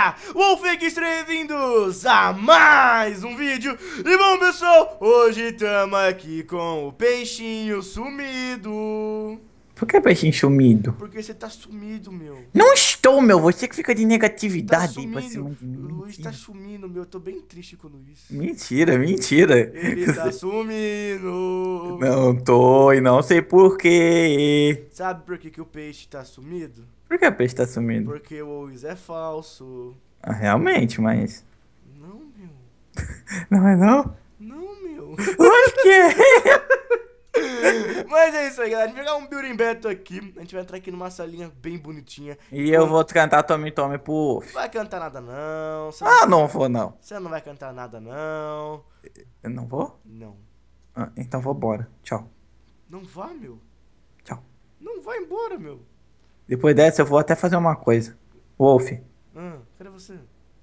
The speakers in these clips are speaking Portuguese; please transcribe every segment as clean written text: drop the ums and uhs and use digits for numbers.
galera, Wolfix, bem-vindos a mais um vídeo. E bom, pessoal, hoje estamos aqui com o peixinho sumido. Por que peixinho sumido? Porque você tá sumido, meu. Não estou, meu. Você que fica de Tá negatividade aí pra sumindo. cima de O mim. Luiz tá Mentira. sumindo, meu. Eu tô bem triste com o Luiz. Mentira, mentira. Ele tá sumindo. Não tô e não sei por quê. Sabe por que o peixe tá sumido? Por que o peixe tá sumindo? Porque o Luiz é falso. Ah, realmente, mas... Não, meu. Não é não? Não, meu. Lógico que é. Mas é isso aí, galera. A gente vai jogar um building battle aqui. A gente vai entrar aqui numa salinha bem bonitinha. E eu vou cantar Tome Tome pro... Não vai cantar nada, não. Você Ah, não vou não. Você não vai cantar nada, não. Eu não vou? Não. Ah, então vou embora. Tchau. Não vá, meu. Tchau. Não vai embora, meu. Depois dessa eu vou até fazer uma coisa. Wolf, Cadê você?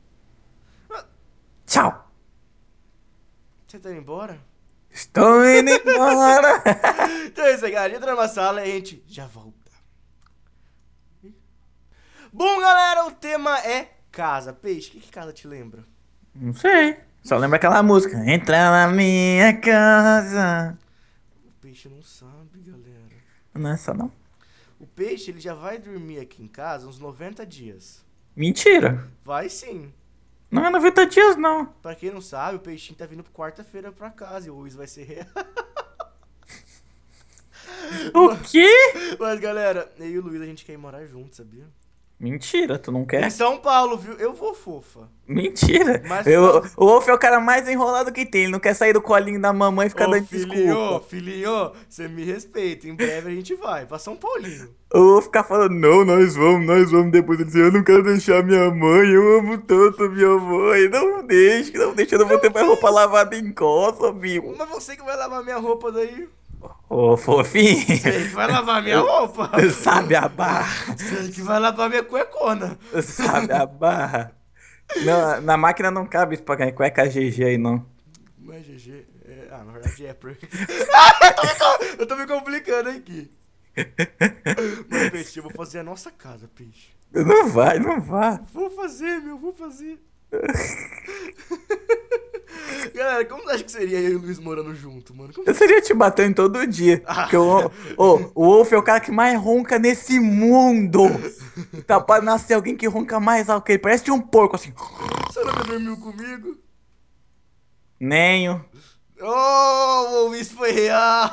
tchau. Você tá indo embora? Estou indo embora. Então é isso aí, galera. Entra numa sala e a gente já volta. Bom, galera, o tema é casa. Peixe, o que casa te lembra? Não sei. Só lembra aquela música. Entra na minha casa. O peixe não sabe, galera. Não é essa não? O peixe, ele já vai dormir aqui em casa uns 90 dias. Mentira. Vai sim. Não é 90 dias, não. Pra quem não sabe, o peixinho tá vindo quarta-feira pra casa e o Luiz vai ser real. O quê? Mas, galera, eu e o Luiz, a gente quer ir morar junto, sabia? Mentira, tu não Em quer? São Paulo, viu? Eu vou, fofa. Mentira. Mas O Wolf é o cara mais enrolado que tem. Ele não quer sair do colinho da mamãe e ficar Ô, dando filhinho, desculpa. filhinho, você me respeita. Em breve a gente vai pra São Paulinho. O Wolf ficar falando, não, nós vamos depois. Ele diz, eu não quero deixar minha mãe, eu amo tanto minha mãe. Não deixe, eu não vou ter mais roupa lavada em casa, viu? Mas você que vai lavar minha roupa daí. Ô, fofinho. Você que vai lavar minha roupa. Sabe a barra? Você que vai lavar minha cuecona. Sabe a barra? Não, na máquina não cabe isso pra cueca GG aí, não. Não é GG. Na verdade é porque... eu tô me complicando aqui. Mas, peixe, eu vou fazer a nossa casa, peixe. Não vai, não vai. Vou fazer, meu, vou fazer. Galera, como você acha que seria eu e o Luiz morando junto, mano? Eu seria te batendo todo dia. Porque o Wolf é o cara que mais ronca nesse mundo. Tá pra nascer alguém que ronca mais alto que ele. Parece um porco assim. Você nunca dormiu comigo? Nenho. Oh, isso foi real!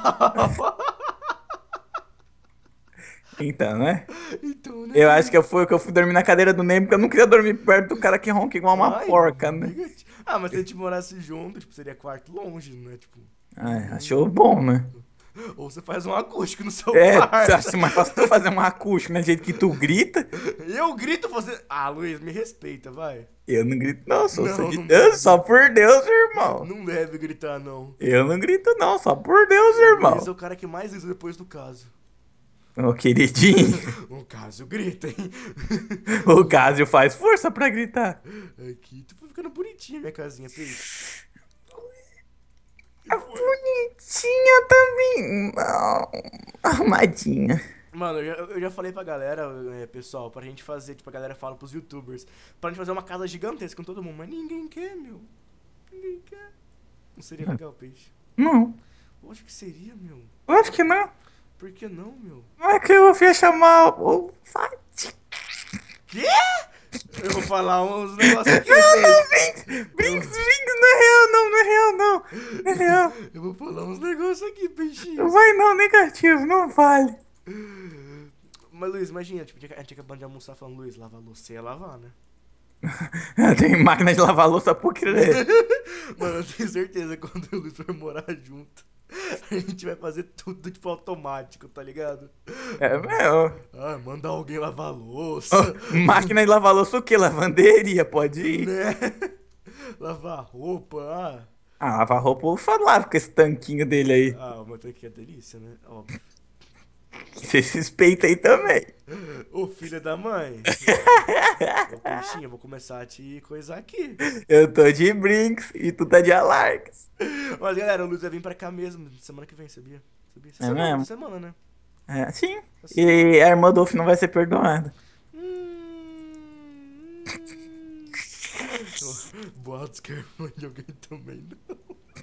Então, né? Então, né? Eu acho que eu fui dormir na cadeira do Ney porque eu não queria dormir perto do cara que ronca igual uma Ai, porca, né? negativo. Ah, mas se a gente morasse junto, tipo, seria quarto longe, né? Tipo, Ai, achou bom, né? ou você faz um acústico no seu É, quarto. você acha mais fácil tu fazer um acústico, né? Do jeito que tu grita. Eu grito você. Ah, Luiz, me respeita, vai. Eu não grito, não, só, Não, não eu, deve. só por Deus, irmão. Não deve gritar, não. Eu não grito, não, só por Deus, Luiz é irmão. o cara que mais grita depois do caso. Ô, queridinho, O caso grita, hein? o Cássio faz força pra gritar. Aqui, tu foi ficando bonitinha minha casinha, peixe. A bonitinha também. Não, armadinha. Mano, eu já falei pra galera, pessoal, pra gente fazer, tipo, a galera fala pros youtubers, pra gente fazer uma casa gigantesca com todo mundo, mas ninguém quer, meu. Ninguém quer. Não seria legal, peixe? Não, Eu acho que seria, meu. eu acho que não. Por que não, meu? Não é que eu ia chamar o Fati. Quê? Eu vou falar uns negócios aqui, Não, peixe. Brinks, não é real, não, não é real, não. Não é real. Eu vou falar uns negócios aqui, peixinho. Não vai não, negativo, não vale. Mas, Luiz, imagina, tipo, a gente acabando de almoçar falando, Luiz, lava a louça, você ia lavar, né? Tem máquina de lavar louça por querer. Mano, eu tenho certeza que quando o Luiz for morar junto, a gente vai fazer tudo, tipo, automático, tá ligado? É meu. Ah, manda alguém lavar a louça, Máquina de lavar louça o quê? Lavanderia, pode ir. né? Lavar roupa, Lavar roupa eu falava com esse tanquinho dele aí. o meu tanque é delícia, né? Óbvio. Você se suspeita aí também. Ô, filha da mãe. Ô, peixinho, eu vou começar a te coisar aqui. Eu tô de Brinks e tu tá de Alarks. Mas, galera, o Luiz vai vir pra cá mesmo, semana que vem, sabia? É mesmo? Semana, né? É, sim. E a irmã do Dolph não vai ser perdoada. Boatos que a irmã de alguém também não.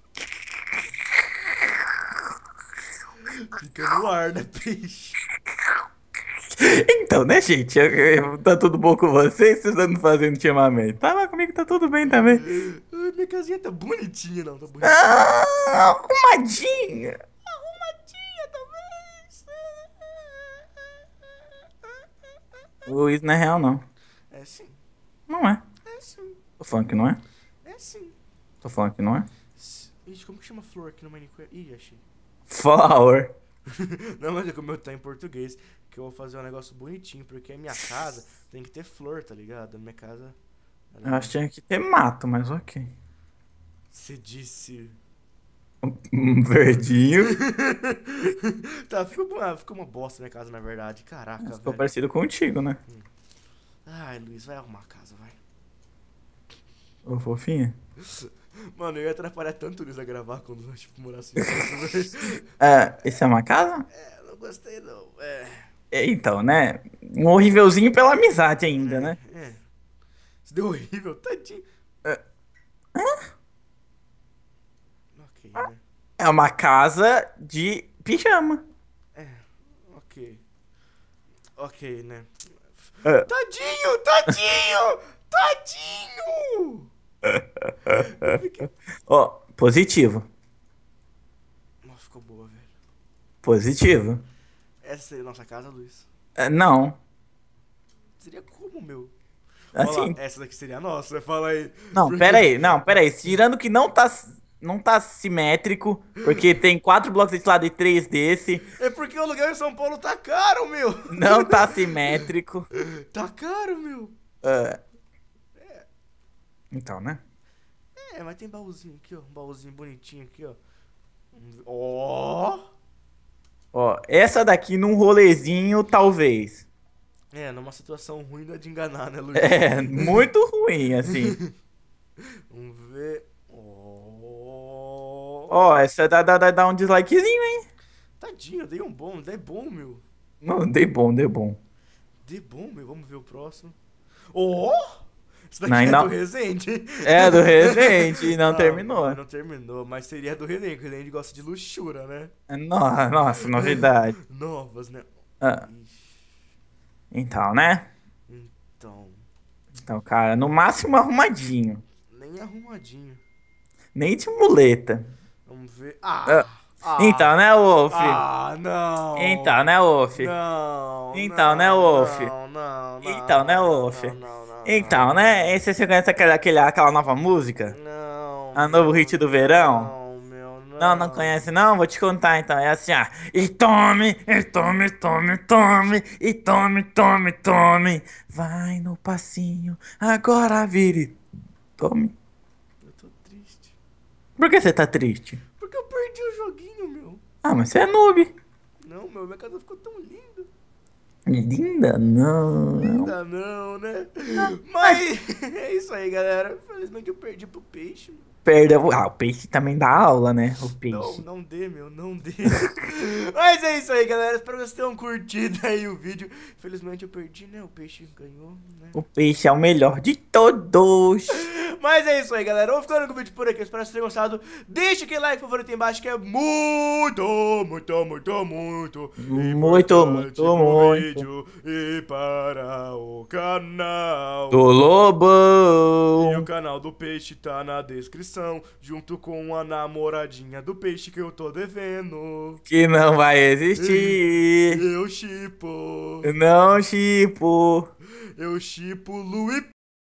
Fica no ar, né, peixe? Então, né, gente? Tá tudo bom com vocês? Vocês andam fazendo ultimamente? Tava comigo, tá tudo bem também. Ai, minha casinha tá bonitinha, não, tá bonitinha. Ah, arrumadinha. Arrumadinha, talvez. O Luiz não é real, não. É sim, Não é. é sim, Tô falando que não é. é sim. Tô falando que não é. Ixi, como que chama flor aqui no Minecraft? Ih, achei. Flower. Não, mas é como eu tá em português, que eu vou fazer um negócio bonitinho, porque a minha casa tem que ter flor, tá ligado? A minha casa... Eu acho que tinha que ter mato, mas ok. Você disse... Verdinho. Tá, ficou uma bosta minha casa, na verdade. Caraca, Ficou velho. parecido contigo, né? Ai, Luiz, vai arrumar a casa, vai. Ô, fofinha. Mano, eu ia atrapalhar tanto o Luiz a gravar quando nós, tipo, morasse juntos, velho. Isso é uma casa? É, não gostei não. Então, né? Um horrívelzinho pela amizade ainda, né? Isso deu horrível, tadinho. É. Ok, né? É uma casa de pijama. Ok. Ok, né? É. Tadinho, tadinho! Tadinho! Eu fiquei... Ó, positivo. Nossa, ficou boa, velho. Positivo. Essa seria a nossa casa, Luiz? Não. Seria como, meu? Assim. Olha lá, essa daqui seria a nossa, fala aí. Não, Porque- pera aí. Tirando que não tá simétrico, porque tem 4 blocos desse lado e 3 desse. É porque o aluguel em São Paulo tá caro, meu! Não tá simétrico. Tá caro, meu! Então, né? Mas tem baúzinho aqui, ó. Um baúzinho bonitinho aqui, ó. Ó! Ó, essa daqui num rolezinho, talvez. Numa situação ruim não é de enganar, né, Luiz? É, muito ruim, assim. Vamos ver. Ó! Ó, essa dá um dislikezinho, hein? Tadinho, dei um bom, dei bom, meu. Não, dei bom. Dei bom, meu. Vamos ver o próximo. Ó! Isso daqui Não, é não. do Resende? É, do Resende, não terminou. Não terminou, mas seria do Resende, porque o Resende gosta de luxura, né? Nossa, novidade. Novas, né? Ah, Ixi, então, né? então, Então, cara, no máximo arrumadinho. nem arrumadinho. Nem de muleta. Vamos ver. Ah, então, né, Wolf? Não. Então, né, Wolf? Não. Então, não, né, Wolf? Não. Então, né, Wolf? Não. Então, né? Esse você conhece aquela nova música? Não. A novo hit do verão? Não, meu, não. Não conhece não? Vou te contar então. É assim, ó. E tome. Vai no passinho, agora vire. Tome. Eu tô triste. Por que você tá triste? Porque eu perdi o joguinho, meu. Ah, mas você é noob. Não, meu, minha casa ficou tão linda. Linda, não. Ainda não, né? Mas é isso aí, galera. Infelizmente eu perdi pro peixe. Perdeu. Ah, o peixe também dá aula, né? O Não, peixe. não dê, meu, não dê. Mas é isso aí, galera. Espero que vocês tenham curtido aí o vídeo. Infelizmente eu perdi, né? O peixe ganhou, né? O peixe é o melhor de todos. Mas é isso aí, galera. Vou ficando com o vídeo por aqui. Espero que vocês tenham gostado. Deixa aquele like favorito aí embaixo, que é muito importante pro vídeo e para o canal. Do Lobão. E o canal do peixe tá na descrição, junto com a namoradinha do peixe que eu tô devendo. Que não vai existir. Eu chipo. Não, Chipo. Eu chipo Luiz